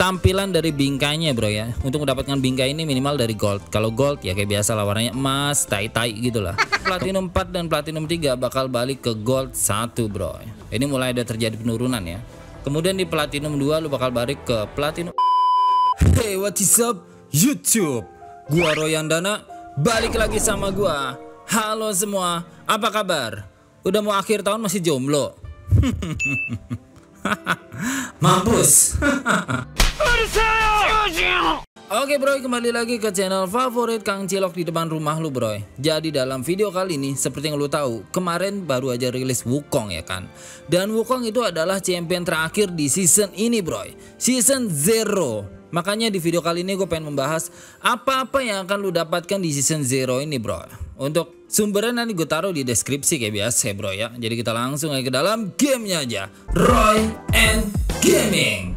tampilan dari bingkainya bro ya. Untuk mendapatkan bingkai ini minimal dari gold. Kalau gold ya kayak biasa lah, warnanya emas, tai-tai gitulah. Platinum 4 dan platinum 3 bakal balik ke gold 1 bro. Ini mulai ada terjadi penurunan ya. Kemudian di platinum 2 lu bakal balik ke platinum. Hey, what is up YouTube? Gua Royandana, balik lagi sama gua. Halo semua, apa kabar? Udah mau akhir tahun masih jomblo? Mampus. Oke bro, kembali lagi ke channel favorit Kang Cilok di depan rumah lu bro. Jadi dalam video kali ini, seperti yang lu tahu, kemarin baru aja rilis Wukong ya kan. Dan Wukong itu adalah champion terakhir di season ini bro, season 0. Makanya di video kali ini gue pengen membahas apa-apa yang akan lu dapatkan di season 0 ini bro. Untuk sumbernya nanti gue taruh di deskripsi kayak biasa bro ya. Jadi kita langsung aja ke dalam gamenya aja. Roy and Gaming.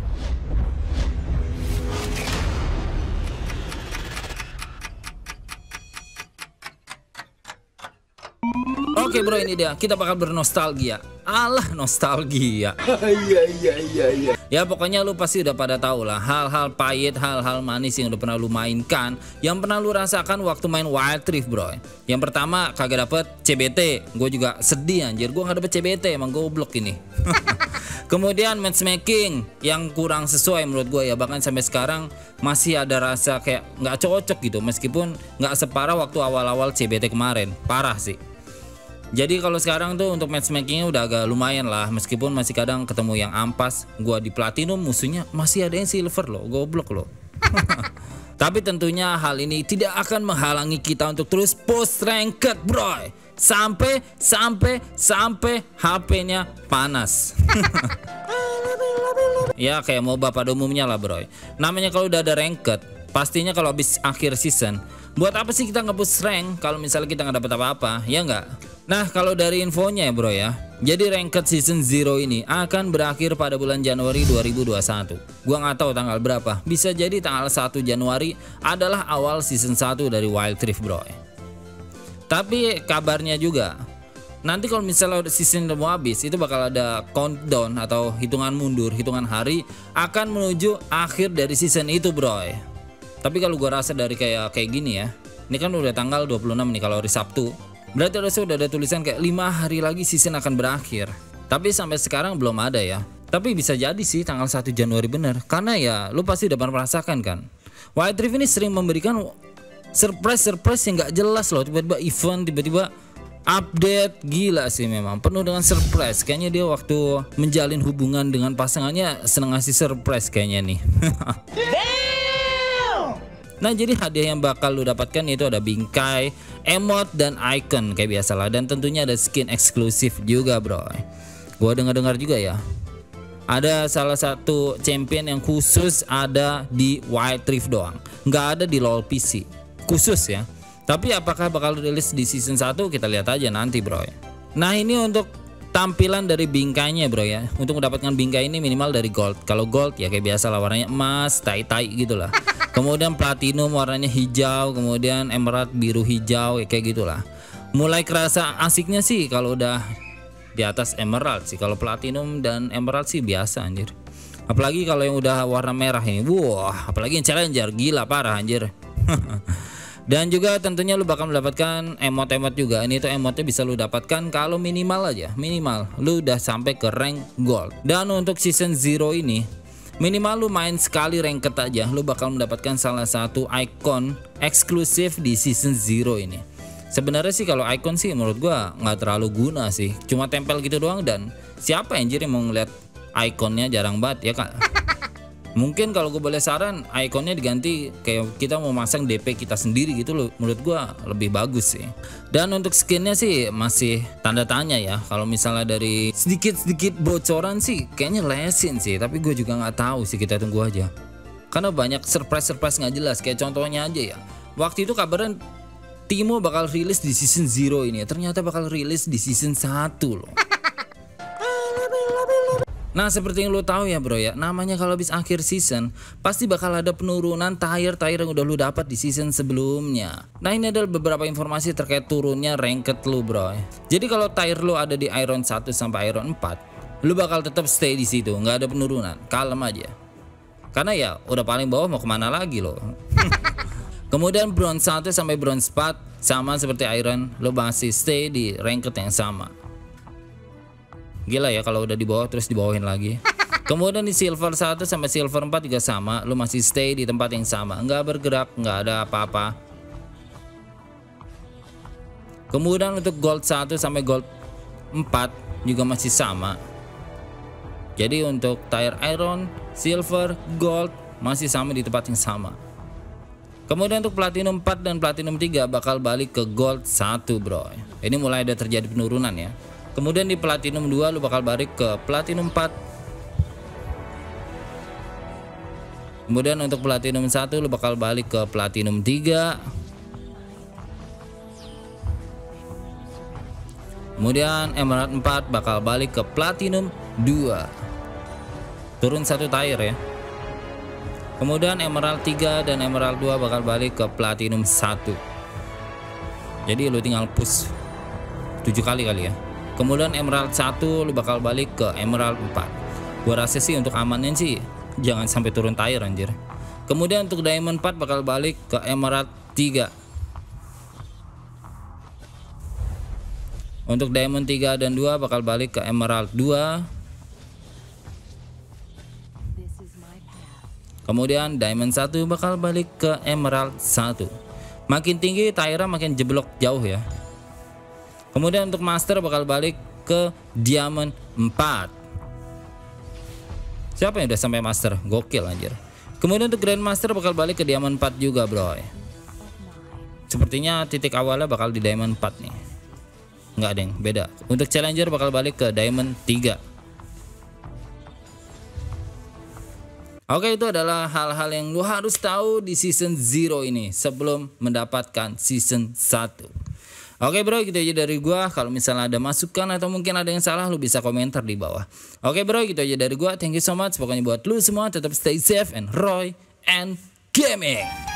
Oke bro, ini dia, kita bakal bernostalgia. Alah, nostalgia. Iya. Ya pokoknya lu pasti udah pada tahu lah hal-hal pahit, hal-hal manis yang udah pernah lu mainkan, yang pernah lu rasakan waktu main Wild Rift bro. Yang pertama kagak dapet CBT, gue juga sedih anjir, gue gak dapet CBT, emang goblok ini. Kemudian matchmaking yang kurang sesuai menurut gue ya, bahkan sampai sekarang masih ada rasa kayak nggak cocok gitu, meskipun nggak separah waktu awal-awal CBT kemarin, parah sih. Jadi kalau sekarang tuh untuk matchmakingnya udah agak lumayan lah, meskipun masih kadang ketemu yang ampas. Gua di platinum musuhnya masih ada yang silver loh, goblok loh. Tapi tentunya hal ini tidak akan menghalangi kita untuk terus post ranked bro, sampai HP-nya panas. Ya kayak MOBA pada umumnya lah bro. Namanya kalau udah ada ranked, pastinya kalau habis akhir season, buat apa sih kita nge-push rank kalau misalnya kita nggak dapet apa-apa, ya nggak? Nah kalau dari infonya ya bro ya, jadi ranked season 0 ini akan berakhir pada bulan Januari 2021. Gua nggak tahu tanggal berapa, bisa jadi tanggal 1 Januari adalah awal season 1 dari Wild Rift bro. Tapi kabarnya juga, nanti kalau misalnya season udah mau habis, itu bakal ada countdown atau hitungan mundur, hitungan hari akan menuju akhir dari season itu bro. Tapi kalau gua rasa dari kayak gini ya, ini kan udah tanggal 26 nih kalau hari Sabtu, berarti udah ada tulisan kayak 5 hari lagi season akan berakhir. Tapi sampai sekarang belum ada ya. Tapi bisa jadi sih tanggal 1 Januari bener, karena ya lu pasti udah pernah merasakan kan, Wild Rift ini sering memberikan surprise yang gak jelas loh. Tiba-tiba event, tiba-tiba update, gila sih memang penuh dengan surprise. Kayaknya dia waktu menjalin hubungan dengan pasangannya seneng ngasih surprise kayaknya nih. Nah jadi hadiah yang bakal lu dapatkan itu ada bingkai, emote, dan icon kayak biasalah. Dan tentunya ada skin eksklusif juga bro. Gua dengar juga ya, ada salah satu champion yang khusus ada di Wild Rift doang, nggak ada di LoL PC, khusus ya. Tapi apakah bakal rilis di season 1, kita lihat aja nanti bro. Nah ini untuk tampilan dari bingkainya bro ya. Untuk mendapatkan bingkai ini minimal dari gold. Kalau gold ya kayak biasa lah, warnanya emas, tai-tai gitulah. Kemudian platinum warnanya hijau, kemudian emerald biru hijau ya kayak gitulah. Mulai kerasa asiknya sih kalau udah di atas emerald sih. Kalau platinum dan emerald sih biasa anjir. Apalagi kalau yang udah warna merah ini, wah, apalagi yang challenger, gila parah anjir. Dan juga tentunya lu bakal mendapatkan emot-emot juga. Ini tuh emotnya bisa lu dapatkan kalau minimal aja, minimal lu udah sampai ke rank gold. Dan untuk season 0 ini, minimal lu main sekali ranked aja, lu bakal mendapatkan salah satu icon eksklusif di season 0 ini. Sebenarnya sih kalau icon sih menurut gua nggak terlalu guna sih, cuma tempel gitu doang. Dan siapa anjir yang mau ngeliat ikonnya, jarang banget ya kak. Mungkin kalau gue boleh saran, ikonnya diganti kayak kita mau masang DP kita sendiri gitu loh, menurut gua lebih bagus sih. Dan untuk skinnya sih masih tanda tanya ya. Kalau misalnya dari sedikit bocoran sih kayaknya lesin sih, tapi gue juga nggak tahu sih, kita tunggu aja. Karena banyak surprise nggak jelas. Kayak contohnya aja ya, waktu itu kabarnya Timo bakal rilis di season 0 ini, ternyata bakal rilis di season 1 loh. Nah seperti yang lo tahu ya bro ya, namanya kalau habis akhir season pasti bakal ada penurunan tier yang udah lu dapat di season sebelumnya. Nah ini adalah beberapa informasi terkait turunnya ranked lu bro. Jadi kalau tier lu ada di Iron 1 sampai Iron 4, lu bakal tetap stay di situ, nggak ada penurunan, kalem aja. Karena ya udah paling bawah mau kemana lagi loh. Kemudian bronze 1 sampai bronze 4 sama seperti iron, lo masih stay di ranked yang sama. Gila ya kalau udah di bawah terus dibawahin lagi. Kemudian di silver 1 sampai silver 4 juga sama, lo masih stay di tempat yang sama, nggak bergerak, nggak ada apa-apa. Kemudian untuk gold 1 sampai gold 4 juga masih sama. Jadi untuk tier iron, silver, gold masih sama di tempat yang sama. Kemudian untuk platinum 4 dan platinum 3 bakal balik ke gold 1 bro. Ini mulai ada terjadi penurunan ya. Kemudian di platinum 2 lu bakal balik ke platinum 4. Kemudian untuk platinum 1 lu bakal balik ke platinum 3. Kemudian emerald 4 bakal balik ke platinum 2. Turun 1 tier ya. Kemudian emerald 3 dan emerald 2 bakal balik ke platinum 1. Jadi lu tinggal push 7 kali ya. Kemudian emerald 1 lu bakal balik ke emerald 4. Gua rasa sih untuk amannya sih jangan sampai turun tier anjir. Kemudian untuk diamond 4 bakal balik ke emerald 3. Untuk diamond 3 dan 2 bakal balik ke emerald 2. Kemudian diamond 1 bakal balik ke emerald 1. Makin tinggi tiernya makin jeblok jauh ya. Kemudian untuk master bakal balik ke diamond 4. Siapa yang udah sampai master? Gokil anjir. Kemudian untuk grandmaster bakal balik ke diamond 4 juga bro. Sepertinya titik awalnya bakal di diamond 4 nih. Nggak deng, beda. Untuk challenger bakal balik ke diamond 3. Oke, itu adalah hal-hal yang lu harus tahu di season 0 ini sebelum mendapatkan season 1. Oke bro, gitu aja dari gua. Kalau misalnya ada masukan atau mungkin ada yang salah, lu bisa komentar di bawah. Oke bro, gitu aja dari gua. Thank you so much. Pokoknya buat lu semua tetap stay safe and Roy and gaming.